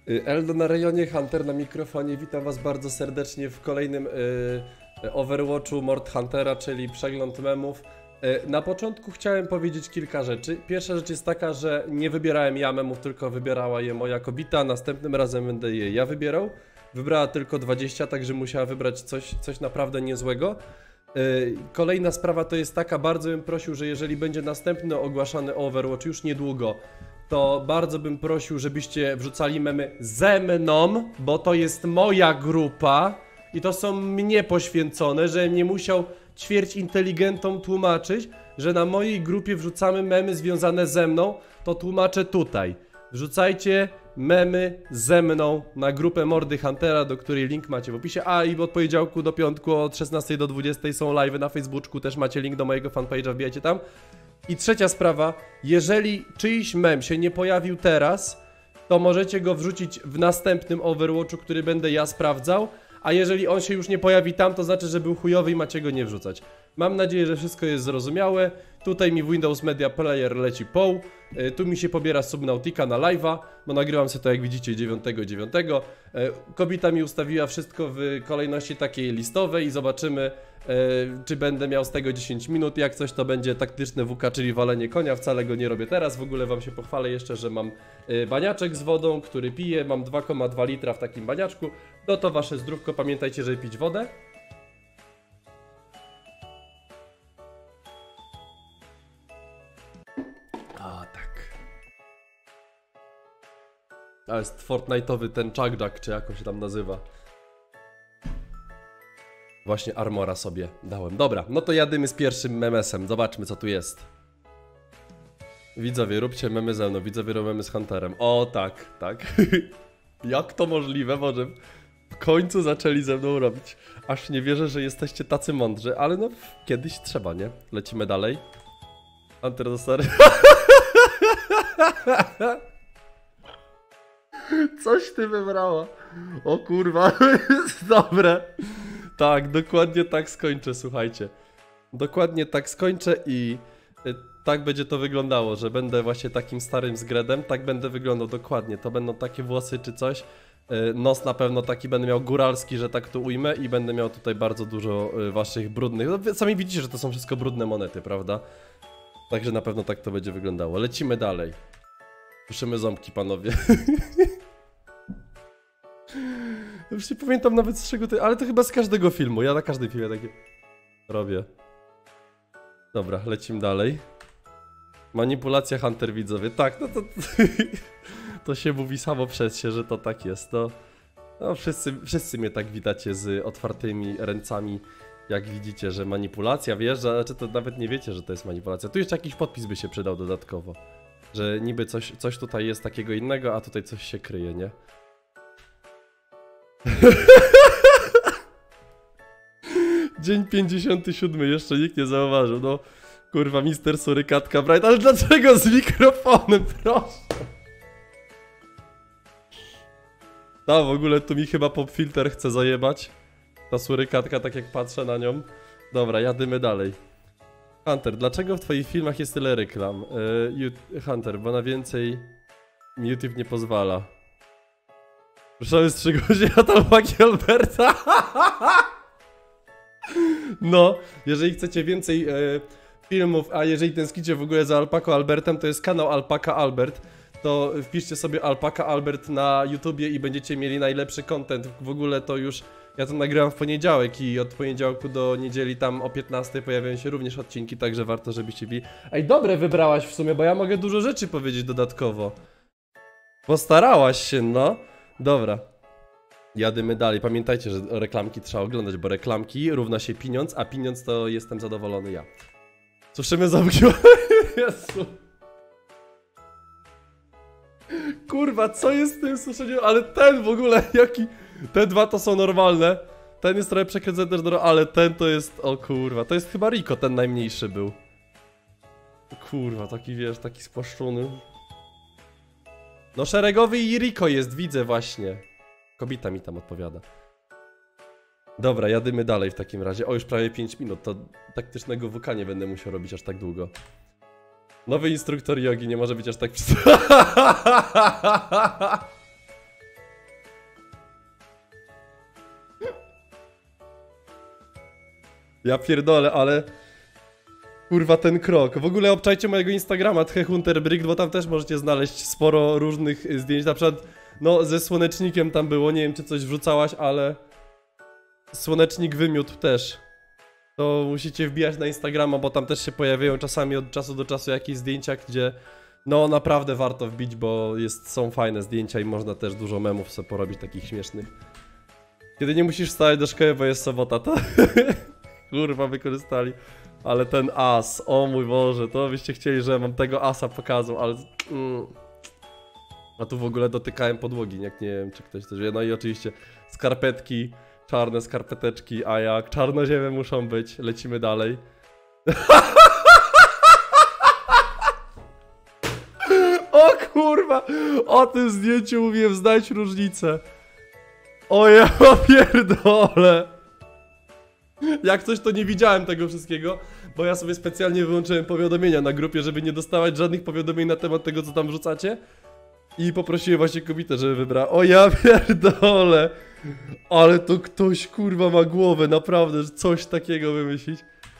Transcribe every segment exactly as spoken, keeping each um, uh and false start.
Eldo na rejonie, Hunter na mikrofonie. Witam was bardzo serdecznie w kolejnym y, Overwatchu Mord Huntera, czyli przegląd memów. Y, na początku chciałem powiedzieć kilka rzeczy. Pierwsza rzecz jest taka, że nie wybierałem ja memów, tylko wybierała je moja kobieta. Następnym razem będę je ja wybierał. Wybrała tylko dwadzieścia, także musiała wybrać coś, coś naprawdę niezłego. Y, kolejna sprawa to jest taka, bardzo bym prosił, że jeżeli będzie następny ogłaszany Overwatch już niedługo, to bardzo bym prosił, żebyście wrzucali memy ze mną, bo to jest moja grupa i to są mnie poświęcone, żebym nie musiał ćwierć inteligentom tłumaczyć, że na mojej grupie wrzucamy memy związane ze mną, to tłumaczę tutaj. Wrzucajcie memy ze mną na grupę Mordy Huntera, do której link macie w opisie. A i od poniedziałku do piątku od szesnastej do dwudziestej są live'y na Facebooku, też macie link do mojego fanpage'a, wbijajcie tam. I trzecia sprawa, jeżeli czyjś mem się nie pojawił teraz, to możecie go wrzucić w następnym Overwatchu, który będę ja sprawdzał, a jeżeli on się już nie pojawi tam, to znaczy, że był chujowy i macie go nie wrzucać. Mam nadzieję, że wszystko jest zrozumiałe. Tutaj mi w Windows Media Player leci poł, tu mi się pobiera Subnautica na live'a, bo nagrywam sobie to, jak widzicie, dziewiątego dziewiątego. Kobieta mi ustawiła wszystko w kolejności takiej listowej i zobaczymy, czy będę miał z tego dziesięć minut. Jak coś, to będzie taktyczne W K, czyli walenie konia. Wcale go nie robię teraz. W ogóle wam się pochwalę jeszcze, że mam baniaczek z wodą, który piję. Mam dwa przecinek dwa litra w takim baniaczku. No to wasze zdrówko, pamiętajcie, żeby pić wodę. A tak. To jest Fortnite'owy ten Chugjack, czy jakoś się tam nazywa. Właśnie armora sobie dałem. Dobra, no to jadymy z pierwszym memesem. Zobaczmy, co tu jest. Widzowie, róbcie memy ze mną. Widzowie, robią memy z Hunterem. O, tak, tak. Jak to możliwe? Może w końcu zaczęli ze mną robić. Aż nie wierzę, że jesteście tacy mądrzy, ale no kiedyś trzeba, nie? Lecimy dalej. Hunter do stary. Coś ty wybrała. O kurwa, jest dobre. Tak, dokładnie tak skończę, słuchajcie. Dokładnie tak skończę i y, tak będzie to wyglądało, że będę właśnie takim starym zgredem, tak będę wyglądał dokładnie. To będą takie włosy czy coś. Y, nos na pewno taki będę miał góralski, że tak to ujmę i będę miał tutaj bardzo dużo y, waszych brudnych. No, wy sami widzicie, że to są wszystko brudne monety, prawda? Także na pewno tak to będzie wyglądało. Lecimy dalej. Puszymy ząbki, panowie. Już nie pamiętam nawet z czego to... Ale to chyba z każdego filmu. Ja na każdym filmie takie robię. Dobra, lecimy dalej. Manipulacja Hunter, widzowie. Tak, no to... To się mówi samo przez się, że to tak jest. No, no wszyscy, wszyscy mnie tak witacie z otwartymi ręcami. Jak widzicie, że manipulacja wjeżdża. Znaczy to nawet nie wiecie, że to jest manipulacja. Tu jeszcze jakiś podpis by się przydał dodatkowo. Że niby coś, coś tutaj jest takiego innego, a tutaj coś się kryje, nie? Dzień pięćdziesiąty siódmy, jeszcze nikt nie zauważył, no kurwa, mister Surykatka Bright, ale dlaczego z mikrofonem, proszę? No w ogóle tu mi chyba popfilter chce zajebać. Ta Surykatka, tak jak patrzę na nią. Dobra, jadymy dalej. Hunter, dlaczego w twoich filmach jest tyle reklam? Yy, Hunter, bo na więcej mi YouTube nie pozwala. Proszę strzegł się od Alpaki Alberta. No, jeżeli chcecie więcej e, filmów, a jeżeli tęsknicie w ogóle za Alpako Albertem, to jest kanał Alpaka Albert. To wpiszcie sobie Alpaka Albert na YouTubie i będziecie mieli najlepszy content. W ogóle to już, ja to nagrywam w poniedziałek i od poniedziałku do niedzieli tam o piętnastej pojawiają się również odcinki, także warto, żebyście byli. Ej, dobre wybrałaś w sumie, bo ja mogę dużo rzeczy powiedzieć dodatkowo. Postarałaś się, no. Dobra. Jadymy dalej. Pamiętajcie, że reklamki trzeba oglądać, bo reklamki równa się pieniądz, a pieniądz to jestem zadowolony ja. Suszymy ząbki. Jezu. Kurwa, co jest z tym suszeniem? Ale ten w ogóle, jaki... Te dwa to są normalne. Ten jest trochę przekręcony też do... Ale ten to jest... O kurwa, to jest chyba Rico, ten najmniejszy był. Kurwa, taki wiesz, taki spłaszczony. No szeregowy i Rico jest, widzę właśnie. Kobieta mi tam odpowiada. Dobra, jadymy dalej w takim razie. O, już prawie pięć minut, to taktycznego W K nie będę musiał robić aż tak długo. Nowy instruktor jogi, nie może być aż tak... Ja pierdolę, ale... Kurwa, ten krok. W ogóle obczajcie mojego Instagrama, TheHunterBrick, bo tam też możecie znaleźć sporo różnych zdjęć. Na przykład, no, ze słonecznikiem tam było, nie wiem, czy coś wrzucałaś, ale... Słonecznik wymiótł też. To musicie wbijać na Instagrama, bo tam też się pojawiają czasami od czasu do czasu jakieś zdjęcia, gdzie... No, naprawdę warto wbić, bo jest, są fajne zdjęcia i można też dużo memów sobie porobić takich śmiesznych. Kiedy nie musisz wstawać do szkoły, bo jest sobota, to... Kurwa, wykorzystali. Ale ten as, o mój Boże, to byście chcieli, że mam tego asa pokazał, ale... Mm. A tu w ogóle dotykałem podłogi, jak nie wiem, czy ktoś też wie. No i oczywiście skarpetki, czarne skarpeteczki, a jak czarnoziemy muszą być, lecimy dalej. O kurwa, o tym zdjęciu mówiłem, znajdź różnicę. O ja pierdolę. Jak coś, to nie widziałem tego wszystkiego, bo ja sobie specjalnie wyłączyłem powiadomienia na grupie, żeby nie dostawać żadnych powiadomień na temat tego, co tam wrzucacie. I poprosiłem właśnie kobietę, żeby wybrała. O ja pierdolę. Ale to ktoś kurwa ma głowę, naprawdę, że coś takiego wymyślić.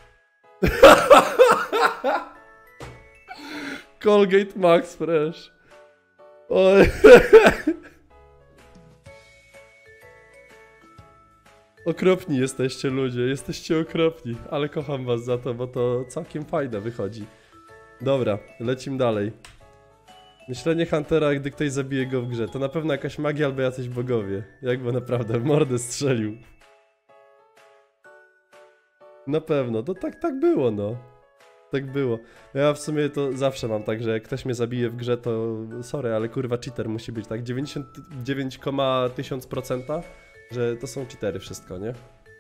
Colgate Max Fresh. Oj. Okropni jesteście ludzie, jesteście okropni, ale kocham was za to, bo to całkiem fajne wychodzi. Dobra, lecimy dalej. Myślenie Huntera, gdy ktoś zabije go w grze, to na pewno jakaś magia albo jacyś bogowie. Jakby naprawdę w mordę strzelił. Na pewno, to tak, tak było, no. Tak było. Ja w sumie to zawsze mam tak, że jak ktoś mnie zabije w grze, to sorry, ale kurwa cheater musi być, tak? dziewięćdziesiąt dziewięć tysięcy procent, że to są cheatery wszystko, nie?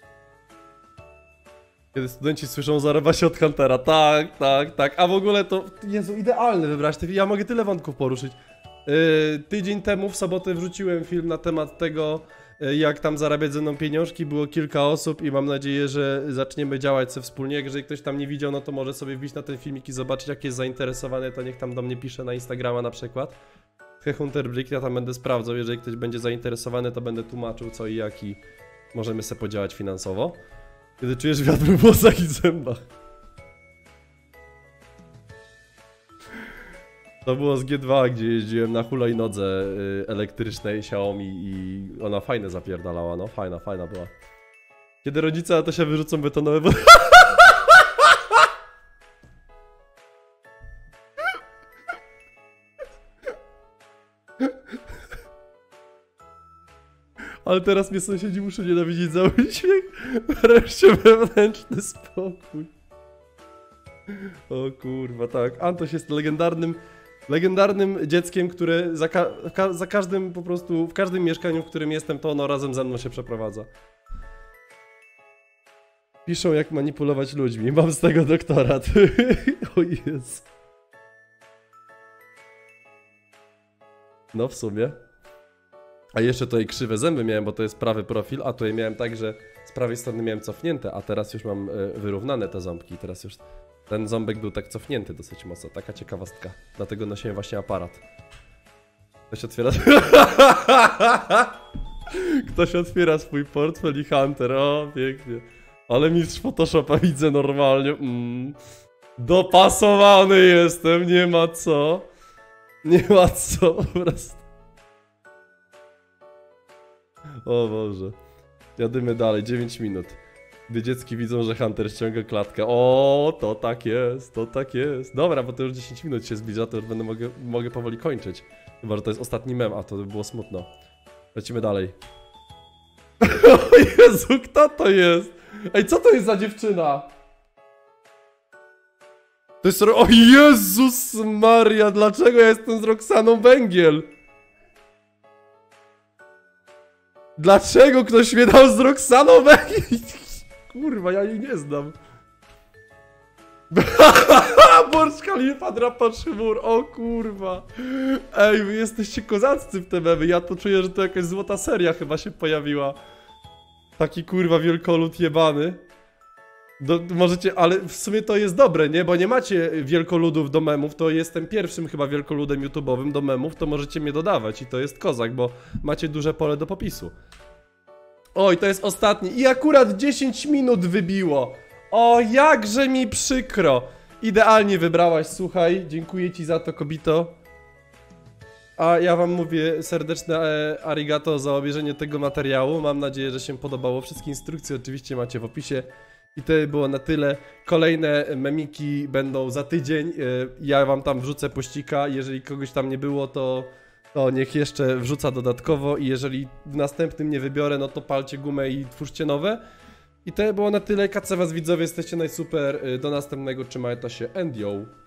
Kiedy studenci słyszą, zarywa się od Huntera, tak, tak, tak, a w ogóle to, Jezu, idealne wybrać, ja mogę tyle wątków poruszyć. Yy, tydzień temu w sobotę wrzuciłem film na temat tego, yy, jak tam zarabiać ze mną pieniążki, było kilka osób i mam nadzieję, że zaczniemy działać sobie wspólnie. Jeżeli ktoś tam nie widział, no to może sobie wbić na ten filmik i zobaczyć, jak jest zainteresowany, to niech tam do mnie pisze na Instagrama na przykład. TheHunterBrick, ja tam będę sprawdzał, jeżeli ktoś będzie zainteresowany, to będę tłumaczył co i jak i możemy sobie podziałać finansowo. Kiedy czujesz wiatr w włosach i zębach. To było z G dwa, gdzie jeździłem na hulajnodze elektrycznej Xiaomi i ona fajne zapierdalała, no fajna, fajna była. Kiedy rodzice na to się wyrzucą betonowe wody. Ale teraz mnie sąsiedzi muszą nienawidzić za mój śmiech. Wreszcie wewnętrzny spokój. O kurwa, tak. Antoś jest legendarnym, legendarnym dzieckiem, które za, ka ka za każdym po prostu, w każdym mieszkaniu, w którym jestem, to ono razem ze mną się przeprowadza. Piszą, jak manipulować ludźmi. Mam z tego doktorat. O Jezu. No w sumie. A jeszcze tutaj krzywe zęby miałem, bo to jest prawy profil, a tutaj miałem tak, że z prawej strony miałem cofnięte, a teraz już mam y, wyrównane te ząbki. Teraz już ten ząbek był tak cofnięty dosyć mocno. Taka ciekawostka. Dlatego nosiłem właśnie aparat. Ktoś otwiera... Ktoś otwiera swój portfel i Hunter. O, pięknie. Ale mistrz Photoshopa widzę normalnie. Mm. Dopasowany jestem, nie ma co. Nie ma co, po prostu. O Boże. Jadymy dalej, dziewięć minut. Gdy dziecki widzą, że Hunter ściąga klatkę. O, to tak jest, to tak jest. Dobra, bo to już dziesięć minut się zbliża, to już będę mogę, mogę powoli kończyć. Chyba, że to jest ostatni mem, a to by było smutno. Lecimy dalej. O Jezu, kto to jest? Ej, co to jest za dziewczyna? To jest... O Jezus Maria, dlaczego ja jestem z Roxaną Węgiel? Dlaczego ktoś mnie dał z Roxaną Węgiel? Kurwa, ja jej nie znam. Burj Khalifa drapa Szymur, o kurwa. Ej, wy jesteście kozaccy w te memy, ja to czuję, że to jakaś złota seria chyba się pojawiła. Taki kurwa wielkolud jebany. Do, możecie, ale w sumie to jest dobre, nie? Bo nie macie wielkoludów do memów, to jestem pierwszym chyba wielkoludem YouTube'owym do memów, to możecie mnie dodawać i to jest kozak, bo macie duże pole do popisu. Oj, to jest ostatni i akurat dziesięć minut wybiło. O, jakże mi przykro! Idealnie wybrałaś, słuchaj. Dziękuję ci za to, kobito. A ja wam mówię serdeczne e, arigato za obejrzenie tego materiału. Mam nadzieję, że się podobało. Wszystkie instrukcje oczywiście macie w opisie. I to było na tyle. Kolejne memiki będą za tydzień. E, ja wam tam wrzucę pościka. Jeżeli kogoś tam nie było, to, to niech jeszcze wrzuca dodatkowo. I jeżeli w następnym nie wybiorę, no to palcie gumę i twórzcie nowe. I to było na tyle. Kaca was widzowie, jesteście najsuper. Do następnego, trzymajcie się, and yo.